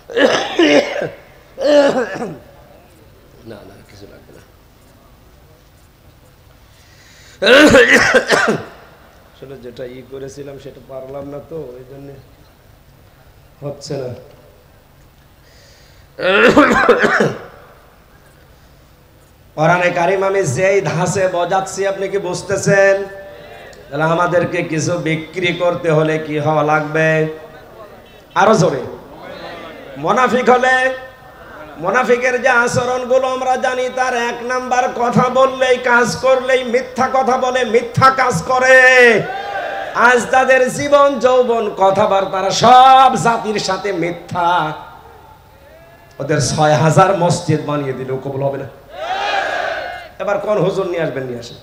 [SPEAKER 1] না না, কিছু লাগবে না। আসলে যেটা করেছিলাম সেটা পারলাম না, তো এই জন্য হচ্ছে না। কোরআনে কারিম আমি যেই ধাঁচে বোঝাচ্ছি আপনি কি বুঝতেছেন? তাহলে আমাদেরকে কিছু বিক্রি করতে হলে কি হওয়া লাগবে? আরো জোরে। মুনাফিক হলে মুনাফিকের যে আচরণগুলো আমরা জানি, তার এক নাম্বার, কথা বললেই কাজ করলেই মিথ্যা কথা বলে, মিথ্যা কাজ করে। আজ তাদের জীবন যৌবন কথাবার্তা সব জাতির সাথে মিথ্যা। ওদের ৬,০০০ মসজিদ বানিয়ে দিলেও কবুল হবে না। এবার কোন হুজুর নিয়ে আসবেন, নিয়ে আসেন।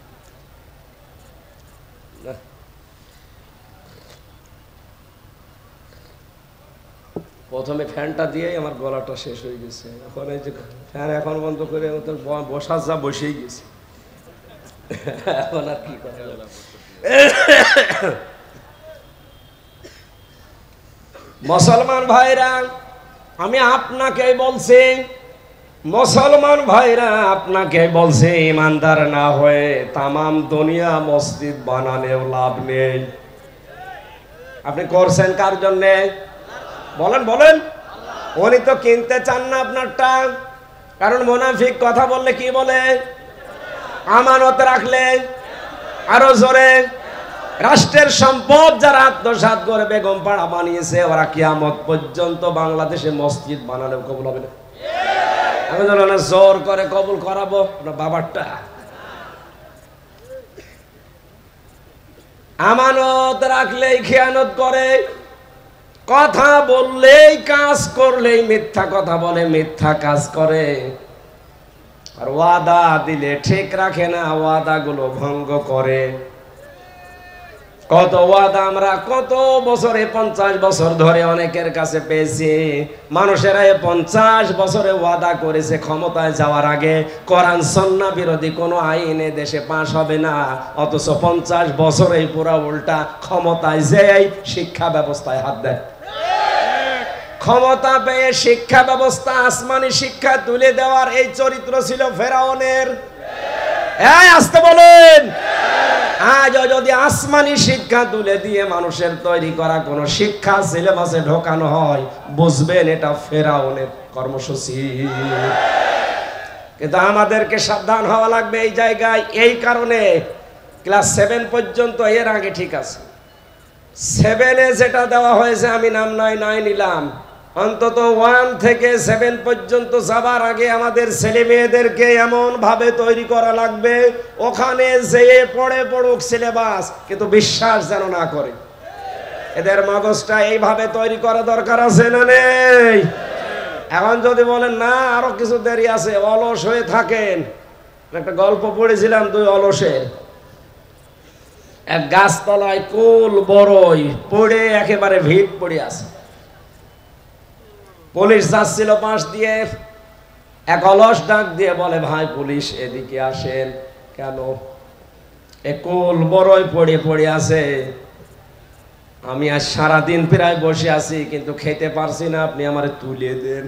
[SPEAKER 1] প্রথমে ফ্যানটা দিয়ে আমার গলাটা শেষ হয়ে গেছে। এখন এই যে ফ্যান এখন বন্ধ করে বসার যা বসেই গেছে, এখন আর কি করা যাবে। মুসলমান ভাইরা, আমি আপনাকে বলছি, মুসলমান ভাইরা আপনাকে বলছে, ইমানদার না হয়ে তামাম দুনিয়া মসজিদ বানানেও লাভ নেই। আপনি করছেন কার জন্যে? বলেন বলেন। উনি তো কিনতে চান না আপনারটা, কারণ মুনাফিক কথা বললে কি বলে? আমানত রাখলে। আরো জোরে। রাষ্ট্রের সম্পদ যারা আত্মসাৎ করে বেগম পাড়া বানিয়েছে, ওরা কিয়ামত পর্যন্ত বাংলাদেশে মসজিদ বানালেও কবুল হবে না। আমি ধরুন জোর করে কবুল করাবো বাবারটা। আমানত রাখলেই খেয়ানত করে, কথা বললেই কাজ করলেই মিথ্যা কথা বলে, মিথ্যা কাজ করে। আর ওয়াদা দিলে ঠিক রাখে না, ওয়াদাগুলো ভঙ্গ করে। কত ওয়াদা আমরা কত বছরে, 50 বছর ধরে অনেকের কাছে পেয়েছি। মানুষেরা 50 বছরে ওয়াদা করেছে ক্ষমতায় যাওয়ার আগে কোরআন সুন্নাহ বিরোধী কোনো আইন দেশে পাশ হবে না, অথচ 50 বছরেই পুরা উল্টা ক্ষমতায় যেই শিক্ষা ব্যবস্থায় হাত দেয়। ক্ষমতা পেয়ে শিক্ষা ব্যবস্থা, আসমানি শিক্ষা তুলে দেওয়ার এই চরিত্র ছিল ফেরাউনের। আসতে বলেন। আজ যদি আসমানি শিক্ষা তুলে দিয়ে মানুষের তৈরি করা কোন শিক্ষা সিলেবাসে ঢোকানো হয়, বুঝবেন এটা ফেরাউনের কর্মসূচি। কিন্তু আমাদেরকে সাবধান হওয়া লাগবে এই জায়গায়। এই কারণে ক্লাস 7 পর্যন্ত, এর আগে ঠিক আছে, 7-এ যেটা দেওয়া হয়েছে আমি নাম নাই নিলাম, অন্তত 1 থেকে 7 পর্যন্ত যাবার আগে আমাদের ছেলে মেয়েদেরকে এমন ভাবে তৈরি করা লাগবে, ওখানে যেয়ে পড়ুক সিলেবাস, কিন্তু বিশ্বাস যেন না করে। এদের মগজটা এইভাবে তৈরি করা দরকার আছে না নেই? এখন যদি বলেন না আরো কিছু দেরি আছে, অলস হয়ে থাকেন। একটা গল্প পড়েছিলাম 2 অলসের। এক গাছতলায় কুল বড়ই পড়ে একেবারে ভিড় পড়ে আছে। পুলিশ যাচ্ছিল পাশ দিয়ে, এক অলস ডাক দিয়ে বলে, ভাই পুলিশ এদিকে আসেন। কেন? এ কুল বড়ই পড়ে আছে, আমি আজ সারাদিন প্রায় বসে আছি কিন্তু খেতে পারছি না, আপনি আমারে তুলে দেন।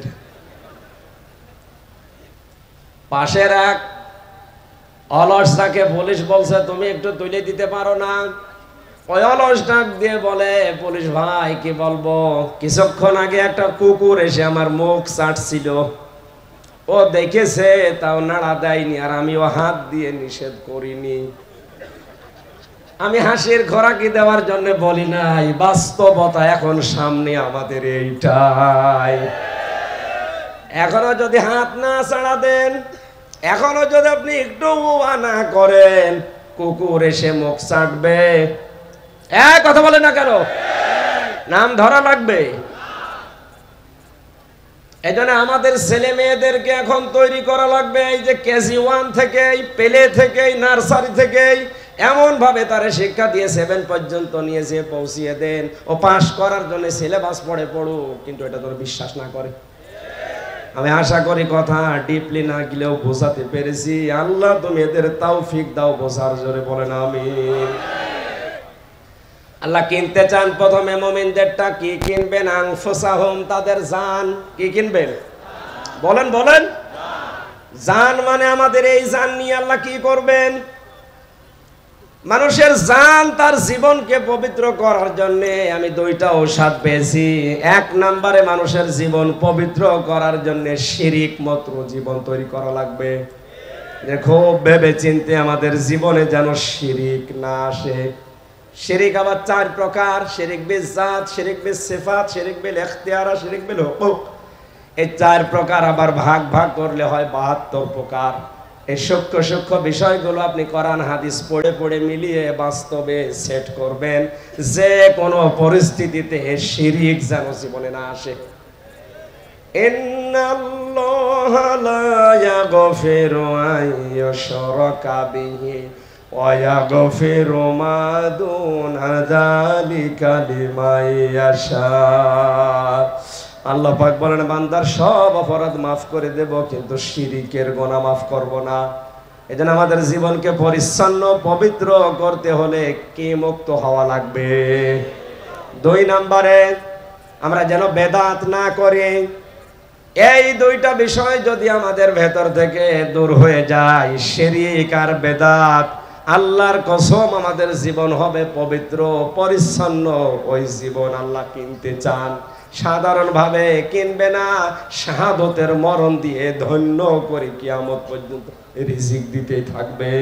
[SPEAKER 1] পাশের এক অলস তাকে পুলিশ বলছে, তুমি একটু তুলে দিতে পারো না? ওই অলস ডাক দিয়ে বলে, পুলিশ ভাই কি বলবো, কিছুক্ষণ আগে একটা কুকুর এসে আমার মুখ চাটছিল, ও দেখেছে তাও নাড়া দেয়নি, আর আমি ও হাত দিয়ে নিষেধ করিনি। আমি হাসির খোরাকি দেওয়ার জন্য বলি নাই, বাস্তবতা এখন সামনে আমাদের এইটাই। এখনো যদি হাত না ছাড়া দেন, এখনো যদি আপনি একটু না করেন, কুকুর এসে মুখ চাটবে। কথা বলে না কেন? নাম ধরা লাগবে। এই জন্য আমাদের ছেলে মেয়েদেরকে এখন তৈরি করা লাগবে, এই যে কেজি 1 থেকে, পেলে থেকে, নার্সারি থেকে এমন ভাবে তারে শিক্ষা দিয়ে 7 পর্যন্ত নিয়ে যেয়ে পৌঁছিয়ে দেন, ও পাস করার জন্য সিলেবাস পড়ুক, কিন্তু এটা তোর বিশ্বাস না করে। আমি আশা করি কথা ডিপলি না গেলেও বোঝাতে পেরেছি। আল্লাহ তুমি এদের তৌফিক দাও বোঝার, জোরে বলেন আমিন। আল্লাহ কিনতে চান প্রথমে মুমিনদেরটা, কি কিনবেন? আনফুসাহুম, তাদের জান। কি কিনবেন? বলেন বলেন। জান মানে আমাদের এই জান নিয়ে আল্লাহ কি করবেন? মানুষের জান, তার জীবনকে পবিত্র করার জন্য আমি 2টা ঔষধ পেয়েছি। 1 নম্বরে মানুষের জীবন পবিত্র করার জন্য শিরিক মুক্ত জীবন তৈরি করা লাগবে। যে খুব ভেবে চিনতে আমাদের জীবনে যেন শিরিক না আসে। শিরিক আবার 4 প্রকার: শিরিক বিল জাত, শিরিক বিল সিফাত, শিরিক বিল ইখতিয়ার, শিরিক বিল হুকুক। এই 4 প্রকার আবার ভাগ ভাগ করলে হয় 72 প্রকার। এই সূক্ষ্ম সূক্ষ্ম বিষয়গুলো আপনি কোরআন হাদিস পড়ে পড়ে মিলিয়ে বাস্তবে সেট করবেন, যে কোনো পরিস্থিতিতে শিরিক যেন জীবনে না আসে। ইন্নাল্লাহা লা ইয়াগফিরু আন ইউশরাকা বিহি ওয়া ইয়াগফিরু মা দুনা যালিকা লিমান ইয়াশা। আল্লাহ পাক বলেন, বান্দার সব অপরাধ মাফ করে দেব, কিন্তু শিরিকের গুনাহ মাফ করব না। এজন্য আমাদের জীবনকে পরিচ্ছন্ন পবিত্র করতে হলে কি মুক্ত হওয়া লাগবে? 2 নম্বরে আমরা যেন বেদাত না করি। এই 2টা বিষয় যদি আমাদের ভেতর থেকে দূর হয়ে যায়, শিরক আর বেদাত, আল্লাহর কসম আমাদের জীবন হবে পবিত্র পরিচ্ছন্ন। ওই জীবন আল্লাহ কিনতে চান, সাধারণভাবে কিনবে না, শাহাদতের মরণ দিয়ে ধন্য করে কিয়ামত পর্যন্ত রিজিক দিতেই থাকবে।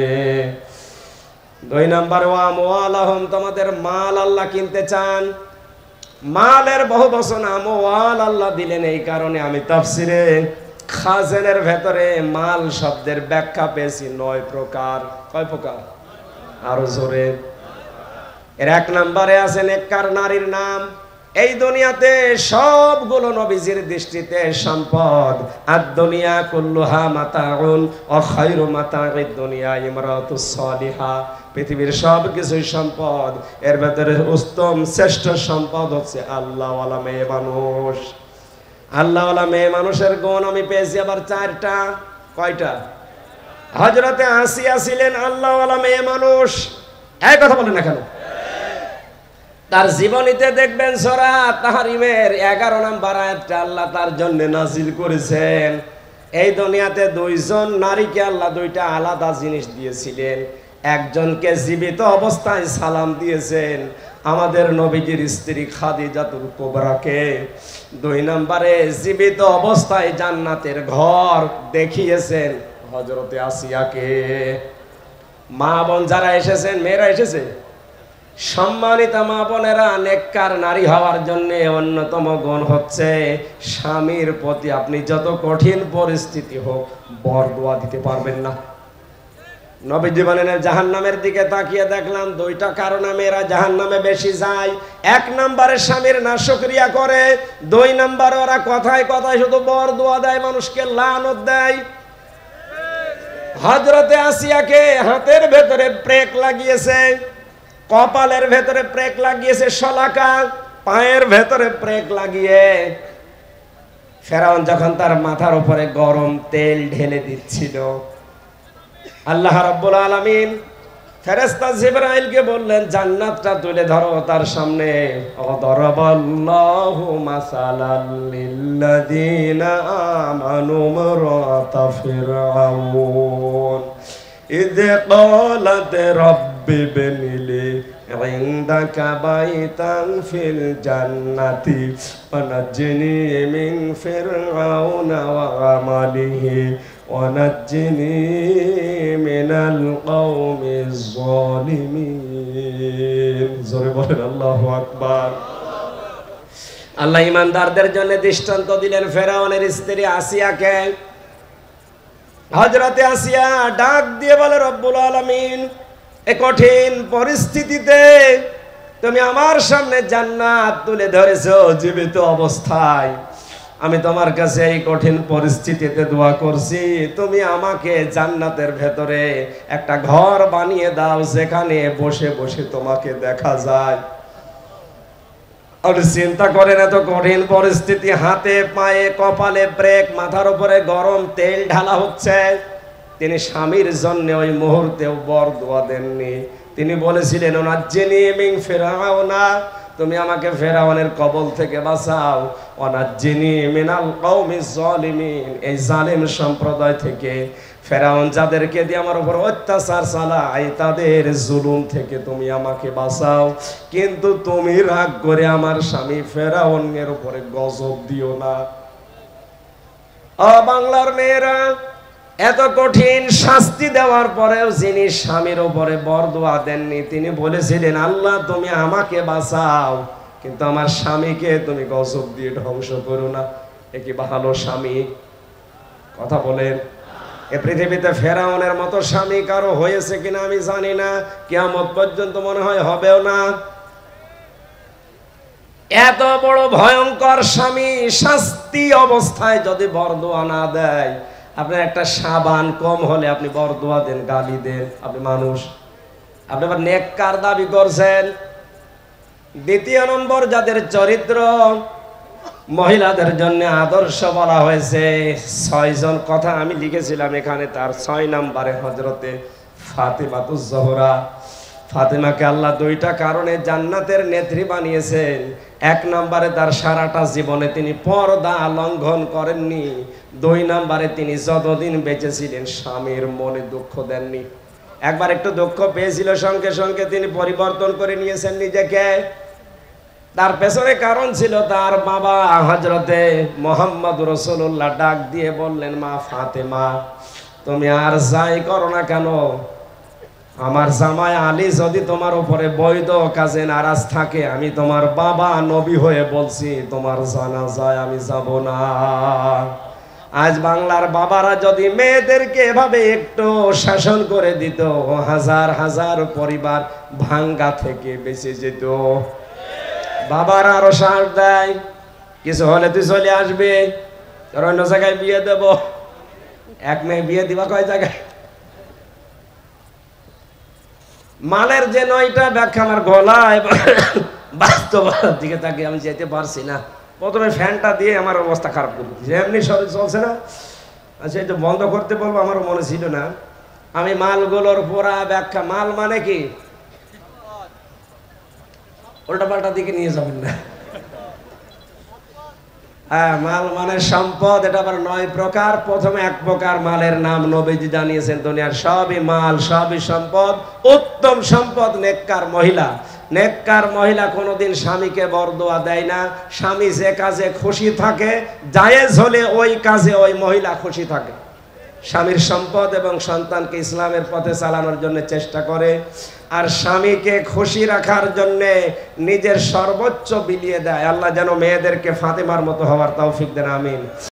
[SPEAKER 1] 2 নম্বর, ওয়া আমওয়ালাহুম, তোমাদের মাল আল্লাহ কিনতে চান। মালের বহু বচন আমওয়াল আল্লাহ দিলেন এই কারণে, আমি তাফসিরে খাজানের ভেতরে মাল শব্দের ব্যাখ্যা পেয়েছি 9 প্রকার। কয় প্রকার? আরো জোরে। এর 1 নম্বরে আছে নেককার নারীর নাম। এই দুনিয়াতে সবগুলো নবীজির দৃষ্টিতে সম্পদ। আদ-দুনিয়া কুল্লুহা মাতাউন ওয়া খায়রু মাতাউদ দুনিয়া ইমরাতুস সালিহা। পৃথিবীর সব কিছুই সম্পদ, এর ভেতরে উত্তম শ্রেষ্ঠ সম্পদ হচ্ছে আল্লাহওয়ালা মেয়ে মানুষ। আল্লাহওয়ালা মেয়ে মানুষের গুণ আমি পেয়েছি আবার 4টা। কয়টা? হযরতে আসিয়া ছিলেন আল্লাহওয়ালা মেয়ে মানুষ। এই কথা বলেন না কেন? তার জীবনীতে দেখবেন সূরা তাহরিমের 11 নম্বর আয়াতটা আল্লাহ তার জন্য নাজিল করেছেন। এই দুনিয়াতে 2 জন নারীকে আল্লাহ 2টা আলাদা জিনিস দিয়েছিলেন। একজনকে জীবিত অবস্থায় সালাম দিয়েছেন, আমাদের নবীজির স্ত্রী খাদিজাতুল কুবরাকে। 2 নম্বরে জীবিত অবস্থায় জান্নাতের ঘর দেখিয়েছেন হযরতে আসিয়াকে। মা বোন যারা এসেছেন, মেয়েরা এসেছে, সম্মানিত মা বোনেরা, নেককার নারী হওয়ার জন্য অন্যতম গুণ হচ্ছে স্বামীর প্রতি আপনি যত কঠিন পরিস্থিতি হোক বরদোয়া দিতে পারবেন না। নবীজি বলেন, জাহান্নামের দিকে তাকিয়ে দেখলাম 2টা কারণে মেয়েরা জাহান্নামে বেশি যায়। 1 নম্বরে স্বামীর নাশকরিয়া করে, 2 নম্বরে ওরা কথায় কথায় শুধু বরদোয়া দেয়, মানুষকে লানত দেয়। হযরতে আসিয়াকে হাতের ভেতরে প্রেক লাগিয়েছে, কপালের ভেতরে প্রেক লাগিয়েছে শলাকা, পায়ের ভেতরে প্রেক লাগিয়ে ফেরাউন যখন তার মাথার উপরে গরম তেল ঢেলে দিচ্ছিল, আল্লাহ রাব্বুল আলামিন ফেরেশতা জিবরাইলকে বললেন, জান্নাতটা তুলে ধরো তার সামনে। অদরাবাল্লাহু মাসালাল লিল্লাযিনা আমানু ইমরাতা ফিরআউন ইয ক্বালাত রাব্বি ইবনিলি ইনদাকা বাইতান ফিল জান্নাতি ওয়া নাজ্জিনি মিন ফিরআউনা ওয়া আমালিহি ওয়া নাজ্জিনি মিনাল কওমিজ যালিমিন। জোরে বলেন আল্লাহু আকবার। আল্লাহ ইমানদারদের জন্য দৃষ্টান্ত দিলেন ফেরাউনের স্ত্রী আসিয়াকে। হযরতে আসিয়া ডাক দিয়ে বলে, রব্বুল আলামিন, এই কঠিন পরিস্থিতিতে তুমি আমার সামনে জান্নাত তুলে ধরেছো জীবিত অবস্থায়। আমি তোমার কাছে এই কঠিন পরিস্থিতিতে দোয়া করছি, তুমি আমাকে জান্নাতের ভেতরে একটা ঘর বানিয়ে দাও, যেখানে বসে বসে তোমাকে দেখা যায়। আপনি চিন্তা করেন, এত কঠিন পরিস্থিতি, হাতে পায়ে কপালে ব্রেক, মাথার উপরে গরম তেল ঢালা হচ্ছে। তিনি স্বামীর জন্য ওই মুহূর্তেও বরদোয়া দেননি। তিনি বলেছিলেন, ওনাজ্জিনি মিন ফিরআউনা, তুমি আমাকে ফেরাউনের কবল থেকে বাঁচাও, ওয়ানাজ্জিনি মিনাল কওমিজ যালিমিন, এই জালিম সম্প্রদায় থেকে, ফেরাউন যাদেরকে দিয়ে আমার উপর অত্যাচার চালায় তাদের জুলুম থেকে তুমি আমাকে বাঁচাও, কিন্তু তুমি রাগ করে আমার স্বামী ফেরাউনের উপরে গজব দিও না। বাংলার মেয়েরা, এত কঠিন শাস্তি দেওয়ার পরেও যিনি স্বামীর উপরে বরদোয়া দেননি, তিনি বলেছিলেন, আল্লাহ তুমি আমাকে বাঁচাও, কিন্তু আমার স্বামীকে তুমি গজব দিয়ে ধ্বংস করো না। এ কি ভালো স্বামী? কথা বলেন। এ পৃথিবীতে ফেরাউনের মতো স্বামী কারো হয়েছে কিনা আমি জানি না, কিয়ামত পর্যন্ত মনে হয় হবেও না। এত বড় ভয়ঙ্কর স্বামী শাস্তি অবস্থায় যদি বরদোয়া না দেয়, আপনার একটা সাবান কম হলে আপনি বরদোয়া দেন, গালি দেন, আপনি মানুষ, আপনি আবার নেককার দাবি করছেন। দ্বিতীয় নম্বর, যাদের চরিত্র মহিলাদের জন্য আদর্শ বলা হয়েছে, 6 জন কথা আমি লিখেছিলাম এখানে। তার 6 নম্বরে হযরতে ফাতেমাতুজ জোহরা। ফাতেমাকে আল্লাহ 2টা কারণে জান্নাতের নেত্রী বানিয়েছেন। 1 নম্বরে তার সারাটা জীবনে তিনি পর্দা লঙ্ঘন করেননি। 2 নম্বরে তিনি যতদিন বেঁচে ছিলেন স্বামীর মনে দুঃখ দেননি। একবার একটু দুঃখ পেয়েছিল, সঙ্গে সঙ্গে তিনি পরিবর্তন করে নিয়েছেন নিজেকে। তার পেছনে কারণ ছিল, তার বাবা হযরতে মুহাম্মদ রাসূলুল্লাহ ডাক দিয়ে বললেন, মা ফাতেমা, তুমি আর যাই করো না কেন, আমার জামাই আলী যদি তোমার উপরে বৈধ কাজে নারাজ থাকে, আমি তোমার বাবা নবী হয়ে বলছি, তোমার জানাজায় আমি যাব না। আজ বাংলার বাবারা যদি মেয়েদেরকে এভাবে একটু শাসন করে দিত, হাজার হাজার পরিবার ভাঙ্গা থেকে বেঁচে যেত। বাবারা আরো সাহস দেয়, কিছু হলে তুই চলে আসবে, তোর অন্য জায়গায় বিয়ে দেব। এক মেয়ে বিয়ে দিবা কয় জায়গায়? মালের যে 9টা ব্যাখ্যা আমার গলায়, বাস্তবতার দিকে তাকিয়ে আমি যেতে পারছি না। প্রথমে ফ্যানটা দিয়ে আমার অবস্থা খারাপ করে দিয়েছে, এমনি শরীর চলছে না। আচ্ছা, এটা বন্ধ করতে বলবো, আমারও মনে ছিল না। আমি মালগুলোর পুরা ব্যাখ্যা, মাল মানে কি উল্টা পাল্টা দিকে নিয়ে যাবেন না। হ্যাঁ, মাল মানে সম্পদ, এটা আবার 9 প্রকার। প্রথমে 1 প্রকার মালের নাম নবীজি জানিয়েছেন, দুনিয়ার সবই মাল, সবই সম্পদ। উত্তম সম্পদ নেককার মহিলা। নেককার মহিলা কোনোদিন স্বামীকে বরদোয়া দেয় না। স্বামী যে কাজে খুশি থাকে, জায়েজ হলে ওই কাজে ওই মহিলা খুশি থাকে। স্বামীর সম্পদ এবং সন্তানকে ইসলামের পথে চালানোর জন্য চেষ্টা করে, আর স্বামীকে খুশি রাখার জন্য নিজের সর্বোচ্চ বিলিয়ে দেয়। আল্লাহ যেন মেয়েদেরকে ফাতেমার মতো হওয়ার তৌফিক দেন, আমিন।